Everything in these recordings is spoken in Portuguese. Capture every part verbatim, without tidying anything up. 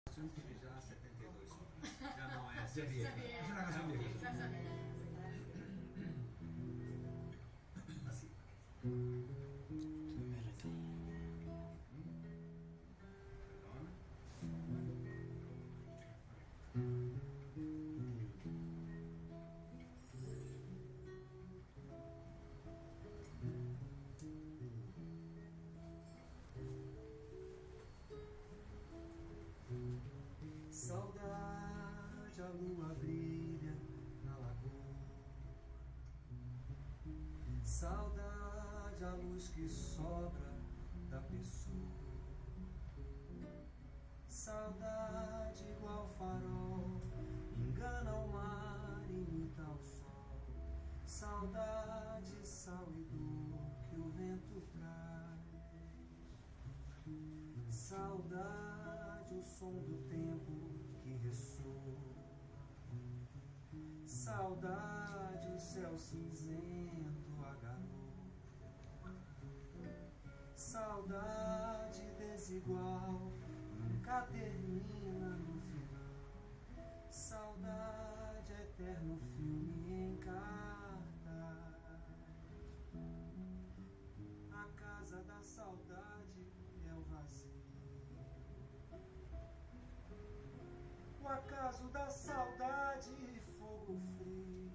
Tiene ya setenta y dos años. Ya no es, es vieja. Es una canción vieja. Así. Saudade, a lua brilha na lagoa. Saudade, a luz que sobra da pessoa. Saudade igual farol, engana o mar, imita o sol. Saudade, sal e dor que o vento traz. Saudade, o som do tempo que ressoa. Saudade, o céu cinzento, a garoa. Saudade desigual, nunca termina no final. Saudade, eterno filme em cartaz. A casa da saudade é o vazio. O acaso da saudade, fogo frio.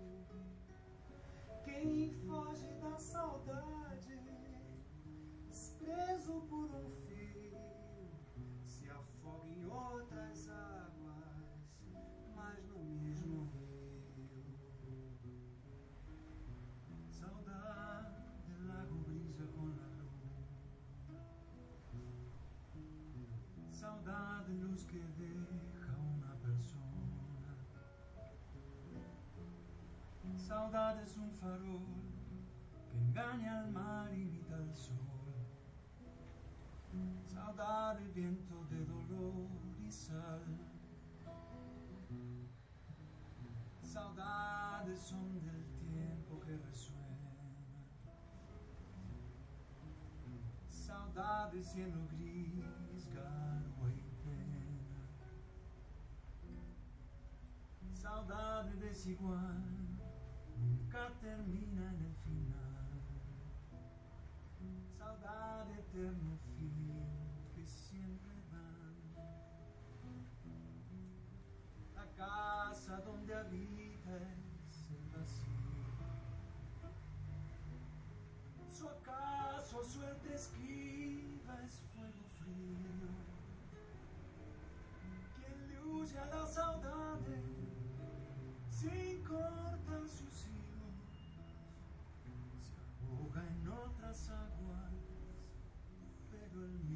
Quem foge da saudade, preso por um fio, se afoga em outras águas, mas no mesmo rio. Saudade, el lago brilla con la luna. Saudade, luz que deja una persona. Saudade es un farol que engaña al mar, imita el sol. Saudade, viento de dolor y sal. Saudade, son del tiempo que resuena. Saudade, cielo gris, garua y pena. Saudade desigual, nunca termina en el final. Saudade, eterno fin que siempre van. La casa donde habita es el vacío. Su acaso suerte esquiva es fuego frío. Quien le huye a la saudade sin cortar sus hilos, se ahoga en otras aguas, pero el